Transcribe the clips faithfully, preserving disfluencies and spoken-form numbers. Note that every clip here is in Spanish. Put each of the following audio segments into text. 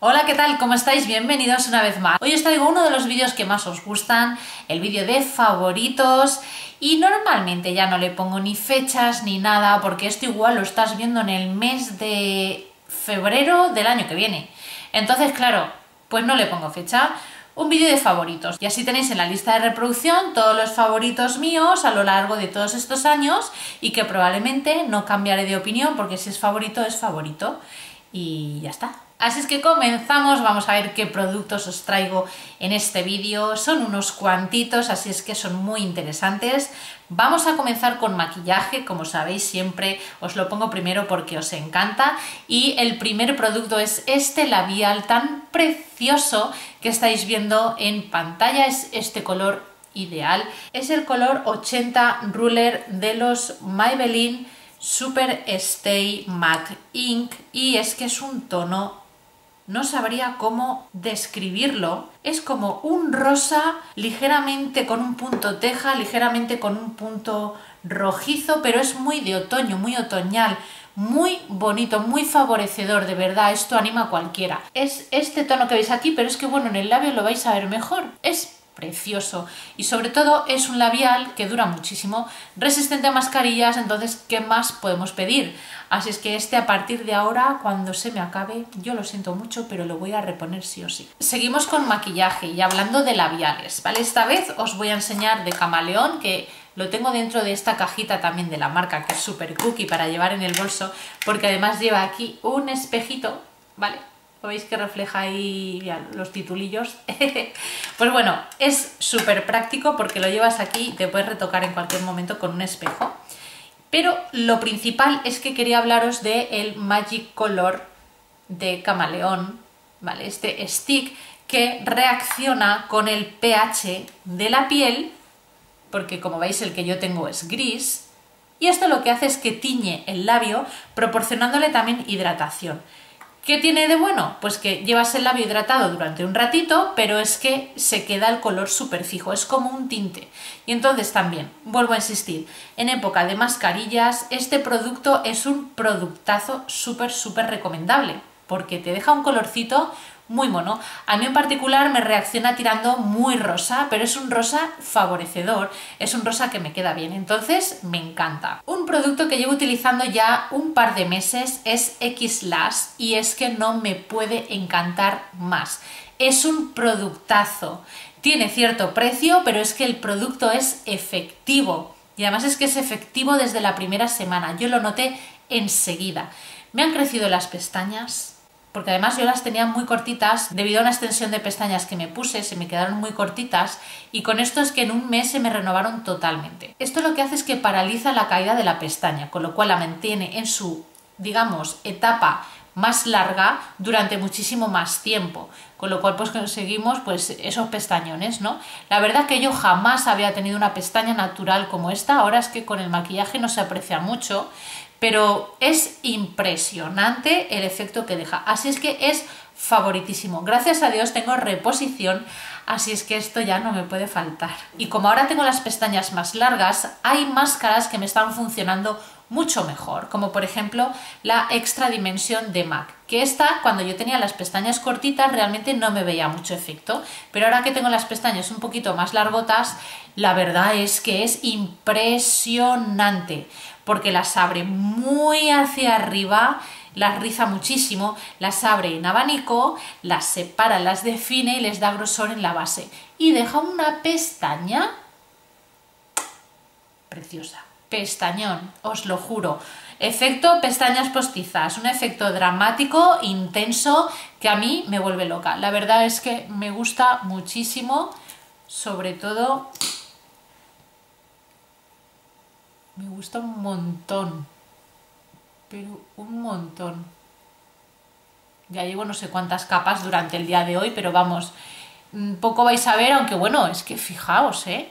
Hola, ¿qué tal? ¿Cómo estáis? Bienvenidos una vez más. Hoy os traigo uno de los vídeos que más os gustan, el vídeo de favoritos, y normalmente ya no le pongo ni fechas ni nada porque esto igual lo estás viendo en el mes de febrero del año que viene. Entonces, claro, pues no le pongo fecha. Un vídeo de favoritos, y así tenéis en la lista de reproducción todos los favoritos míos a lo largo de todos estos años y que probablemente no cambiaré de opinión porque si es favorito es favorito y ya está. Así es que comenzamos, vamos a ver qué productos os traigo en este vídeo. Son unos cuantitos, así es que son muy interesantes. Vamos a comenzar con maquillaje, como sabéis siempre os lo pongo primero porque os encanta. Y el primer producto es este labial tan precioso que estáis viendo en pantalla, es este color ideal. Es el color ochenta Ruler de los Maybelline Super Stay Matte Ink y es que es un tono, no sabría cómo describirlo, es como un rosa ligeramente con un punto teja, ligeramente con un punto rojizo, pero es muy de otoño, muy otoñal, muy bonito, muy favorecedor, de verdad, esto anima a cualquiera. Es este tono que veis aquí, pero es que bueno, en el labio lo vais a ver mejor, es precioso y sobre todo es un labial que dura muchísimo, resistente a mascarillas, entonces ¿qué más podemos pedir? Así es que este a partir de ahora, cuando se me acabe, yo lo siento mucho, pero lo voy a reponer sí o sí. Seguimos con maquillaje y hablando de labiales, ¿vale? Esta vez os voy a enseñar de Camaleón, que lo tengo dentro de esta cajita también de la marca, que es Super Cookie, para llevar en el bolso, porque además lleva aquí un espejito, ¿vale? ¿Lo veis que refleja ahí ya, los titulillos? Pues bueno, es súper práctico porque lo llevas aquí y te puedes retocar en cualquier momento con un espejo. Pero lo principal es que quería hablaros del Magic Color de Camaleón, ¿vale? Este stick que reacciona con el pH de la piel, porque como veis el que yo tengo es gris, y esto lo que hace es que tiñe el labio proporcionándole también hidratación. ¿Qué tiene de bueno? Pues que llevas el labio hidratado durante un ratito, pero es que se queda el color súper fijo, es como un tinte. Y entonces también, vuelvo a insistir, en época de mascarillas, este producto es un productazo súper, súper recomendable, porque te deja un colorcito muy mono. A mí en particular me reacciona tirando muy rosa, pero es un rosa favorecedor, es un rosa que me queda bien, entonces me encanta. Un producto que llevo utilizando ya un par de meses es X-Lash y es que no me puede encantar más. Es un productazo, tiene cierto precio, pero es que el producto es efectivo y además es que es efectivo desde la primera semana, yo lo noté enseguida. Me han crecido las pestañas, porque además yo las tenía muy cortitas debido a una extensión de pestañas que me puse, se me quedaron muy cortitas y con esto es que en un mes se me renovaron totalmente. Esto lo que hace es que paraliza la caída de la pestaña, con lo cual la mantiene en su, digamos, etapa más larga durante muchísimo más tiempo, con lo cual pues conseguimos pues esos pestañones, ¿no? La verdad que yo jamás había tenido una pestaña natural como esta, ahora es que con el maquillaje no se aprecia mucho, pero es impresionante el efecto que deja, así es que es favoritísimo. Gracias a Dios tengo reposición, así es que esto ya no me puede faltar. Y como ahora tengo las pestañas más largas, hay máscaras que me están funcionando mucho mejor, como por ejemplo la Extra Dimension de MAC, que esta cuando yo tenía las pestañas cortitas realmente no me veía mucho efecto, pero ahora que tengo las pestañas un poquito más largotas, la verdad es que es impresionante, porque las abre muy hacia arriba, las riza muchísimo, las abre en abanico, las separa, las define y les da grosor en la base y deja una pestaña preciosa. Pestañón, os lo juro. Efecto pestañas postizas, un efecto dramático, intenso, que a mí me vuelve loca. La verdad es que me gusta muchísimo, sobre todo me gusta un montón, pero un montón. Ya llevo no sé cuántas capas durante el día de hoy, pero vamos, poco vais a ver, aunque bueno, es que fijaos, ¿eh?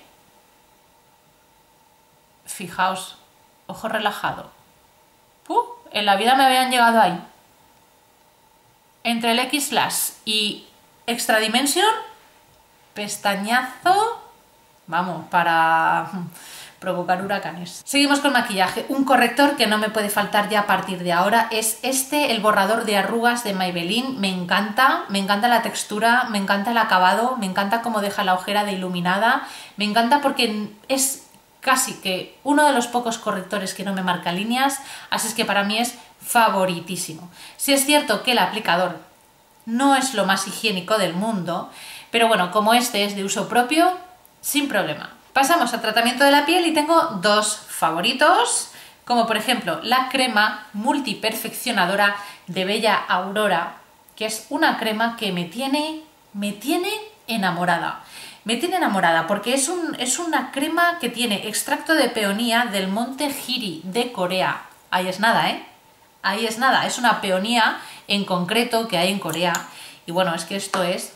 Fijaos, ojo relajado. ¡Puh! En la vida me habían llegado ahí. Entre el X-Lash y Extra Dimension, pestañazo, vamos, para, provocar huracanes. Seguimos con maquillaje. Un corrector que no me puede faltar ya a partir de ahora es este, el borrador de arrugas de Maybelline. Me encanta, me encanta la textura, me encanta el acabado, me encanta cómo deja la ojera de iluminada, me encanta porque es casi que uno de los pocos correctores que no me marca líneas, así es que para mí es favoritísimo. Sí es cierto que el aplicador no es lo más higiénico del mundo, pero bueno, como este es de uso propio, sin problema. Pasamos al tratamiento de la piel y tengo dos favoritos, como por ejemplo la crema multiperfeccionadora de Bella Aurora, que es una crema que me tiene, me tiene enamorada. Me tiene enamorada porque es, un, es una crema que tiene extracto de peonía del monte Giri de Corea. Ahí es nada, ¿eh? Ahí es nada. Es una peonía en concreto que hay en Corea. Y bueno, es que esto es...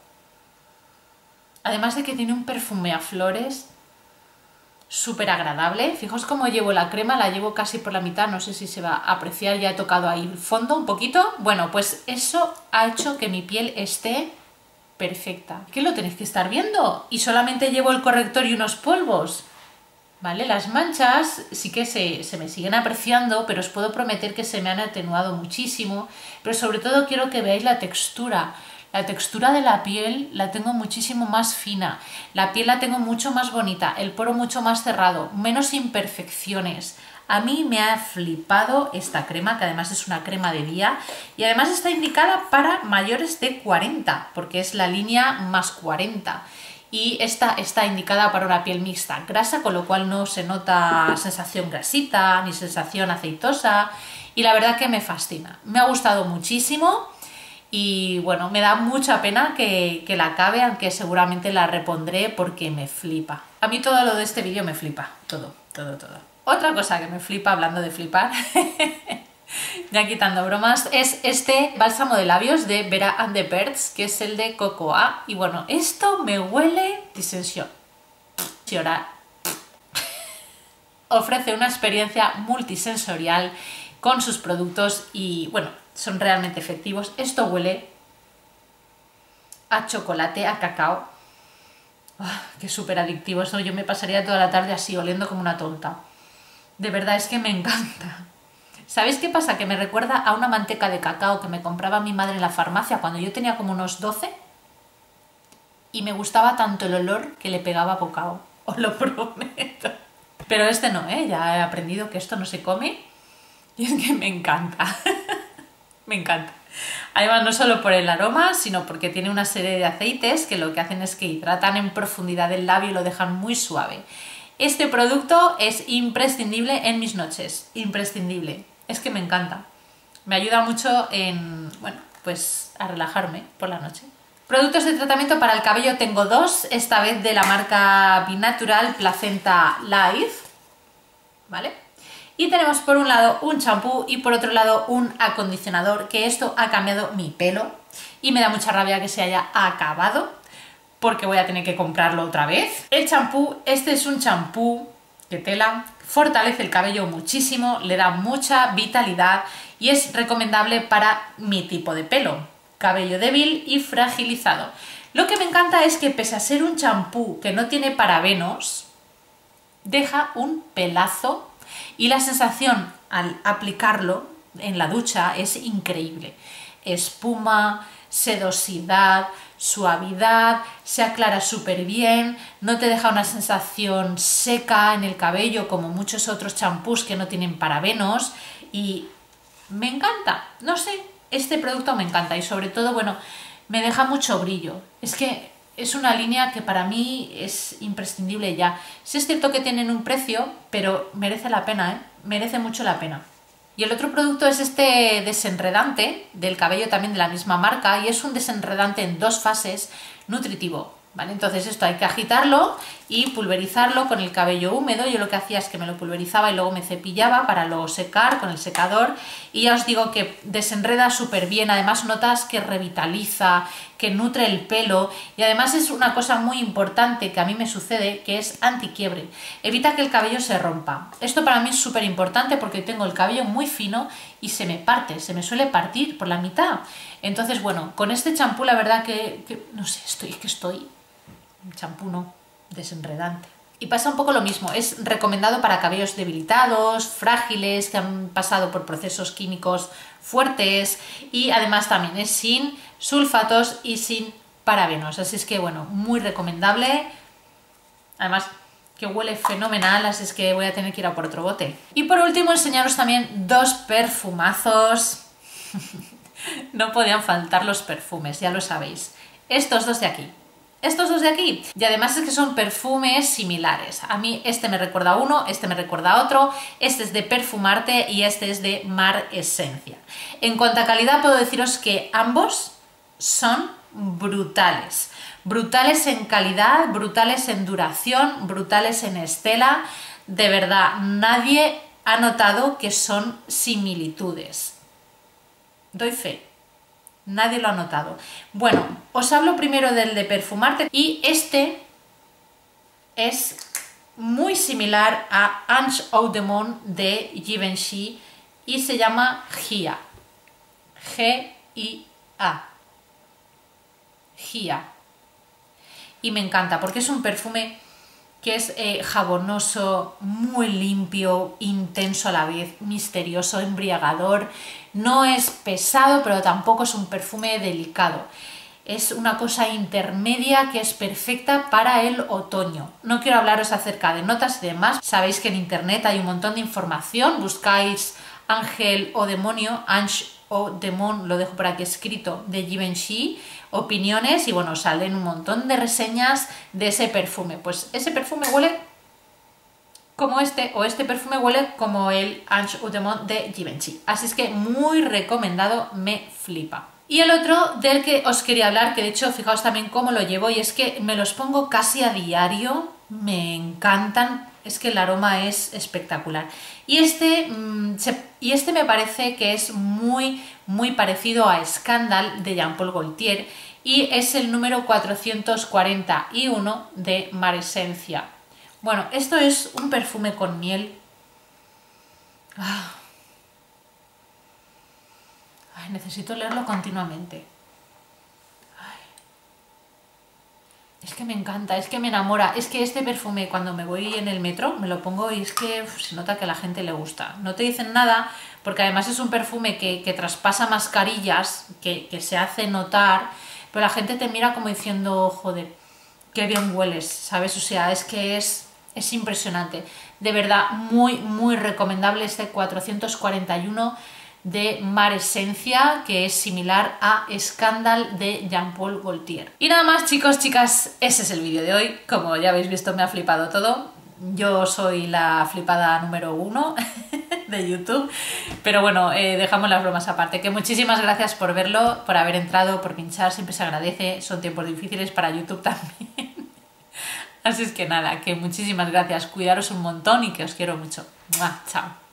Además de que tiene un perfume a flores súper agradable. Fijaos cómo llevo la crema, la llevo casi por la mitad, no sé si se va a apreciar, ya he tocado ahí el fondo un poquito. Bueno, pues eso ha hecho que mi piel esté perfecta. ¿Qué lo tenéis que estar viendo? Y solamente llevo el corrector y unos polvos. ¿Vale? Las manchas sí que se, se me siguen apreciando, pero os puedo prometer que se me han atenuado muchísimo. Pero sobre todo quiero que veáis la textura. La textura de la piel la tengo muchísimo más fina, la piel la tengo mucho más bonita, el poro mucho más cerrado, menos imperfecciones. A mí me ha flipado esta crema, que además es una crema de día y además está indicada para mayores de cuarenta, porque es la línea más cuarenta. Y esta está indicada para una piel mixta grasa, con lo cual no se nota sensación grasita ni sensación aceitosa y la verdad que me fascina. Me ha gustado muchísimo. Y bueno, me da mucha pena que, que la acabe, aunque seguramente la repondré porque me flipa. A mí todo lo de este vídeo me flipa, todo, todo, todo. Otra cosa que me flipa, hablando de flipar, ya quitando bromas, es este bálsamo de labios de Vera and the Birds, que es el de Cocoa. Y bueno, esto me huele disensión. Ofrece una experiencia multisensorial con sus productos y bueno, son realmente efectivos. Esto huele a chocolate, a cacao. Oh, qué súper adictivo. Eso yo me pasaría toda la tarde así, oliendo como una tonta. De verdad, es que me encanta. ¿Sabéis qué pasa? Que me recuerda a una manteca de cacao que me compraba mi madre en la farmacia cuando yo tenía como unos doce. Y me gustaba tanto el olor que le pegaba bocado. Os lo prometo. Pero este no, ¿eh? Ya he aprendido que esto no se come. Y es que me encanta. Me encanta. Además, no solo por el aroma, sino porque tiene una serie de aceites que lo que hacen es que hidratan en profundidad el labio y lo dejan muy suave. Este producto es imprescindible en mis noches. Imprescindible. Es que me encanta. Me ayuda mucho en, bueno, pues a relajarme por la noche. Productos de tratamiento para el cabello tengo dos. Esta vez de la marca Binatural Placenta Life. ¿Vale? Y tenemos por un lado un champú y por otro lado un acondicionador, que esto ha cambiado mi pelo y me da mucha rabia que se haya acabado porque voy a tener que comprarlo otra vez. El champú, este es un champú que tela, fortalece el cabello muchísimo, le da mucha vitalidad y es recomendable para mi tipo de pelo, cabello débil y fragilizado. Lo que me encanta es que pese a ser un champú que no tiene parabenos, deja un pelazo. Y la sensación al aplicarlo en la ducha es increíble. Espuma, sedosidad, suavidad, se aclara súper bien, no te deja una sensación seca en el cabello como muchos otros champús que no tienen parabenos y me encanta, no sé, este producto me encanta y sobre todo, bueno, me deja mucho brillo. Es que es una línea que para mí es imprescindible ya. Sí es cierto que tienen un precio, pero merece la pena, ¿eh? Merece mucho la pena. Y el otro producto es este desenredante del cabello también de la misma marca y es un desenredante en dos fases nutritivo. ¿Vale? Entonces esto hay que agitarlo y pulverizarlo con el cabello húmedo. Yo lo que hacía es que me lo pulverizaba y luego me cepillaba para luego secar con el secador y ya os digo que desenreda súper bien, además notas que revitaliza, que nutre el pelo y además es una cosa muy importante que a mí me sucede, que es antiquiebre, evita que el cabello se rompa. Esto para mí es súper importante porque tengo el cabello muy fino y se me parte, se me suele partir por la mitad. Entonces bueno, con este champú la verdad que, que no sé, estoy que estoy... champú no, desenredante. Y pasa un poco lo mismo, es recomendado para cabellos debilitados, frágiles, que han pasado por procesos químicos fuertes y además también es sin sulfatos y sin parabenos, así es que bueno, muy recomendable, además que huele fenomenal, así es que voy a tener que ir a por otro bote. Y por último enseñaros también dos perfumazos, no podían faltar los perfumes, ya lo sabéis, estos dos de aquí. Estos dos de aquí, y además es que son perfumes similares. A mí este me recuerda a uno, este me recuerda a otro, este es de Perfumarte y este es de Mar Esencia. En cuanto a calidad puedo deciros que ambos son brutales. Brutales en calidad, brutales en duración, brutales en estela. De verdad, nadie ha notado que son similitudes. Doy fe. Nadie lo ha notado. Bueno, os hablo primero del de Perfumarte y este es muy similar a Ange Eau de Monde de Givenchy y se llama Gia. G I A. Gia. Y me encanta porque es un perfume que es eh, jabonoso, muy limpio, intenso a la vez, misterioso, embriagador. No es pesado, pero tampoco es un perfume delicado. Es una cosa intermedia que es perfecta para el otoño. No quiero hablaros acerca de notas y demás. Sabéis que en internet hay un montón de información. Buscáis Ángel o Demonio, Ange o Demon, lo dejo por aquí escrito, de Givenchy, opiniones y bueno, salen un montón de reseñas de ese perfume. Pues ese perfume huele como este, o este perfume huele como el Ange Eau de Monde de Givenchy. Así es que muy recomendado, me flipa. Y el otro del que os quería hablar, que de hecho fijaos también cómo lo llevo, y es que me los pongo casi a diario, me encantan, es que el aroma es espectacular. Y este, mmm, se, y este me parece que es muy, muy parecido a Scandal de Jean Paul Gaultier y es el número cuatrocientos cuarenta y uno de Mar Esencia. Bueno, esto es un perfume con miel. Ah. Ay, necesito leerlo continuamente. Ay. Es que me encanta, es que me enamora. Es que este perfume cuando me voy en el metro me lo pongo y es que uf, se nota que a la gente le gusta. No te dicen nada porque además es un perfume que, que traspasa mascarillas, que, que se hace notar, pero la gente te mira como diciendo, joder, qué bien hueles, ¿sabes? O sea, es que es, es impresionante. De verdad, muy, muy recomendable este cuatrocientos cuarenta y uno de Mar Esencia, que es similar a Scandal de Jean Paul Gaultier. Y nada más, chicos, chicas, ese es el vídeo de hoy. Como ya habéis visto, me ha flipado todo. Yo soy la flipada número uno de YouTube, pero bueno, eh, dejamos las bromas aparte. Que muchísimas gracias por verlo, por haber entrado, por pinchar, siempre se agradece. Son tiempos difíciles para YouTube también. Así es que nada, que muchísimas gracias, cuidaros un montón y que os quiero mucho. ¡Mua! Chao.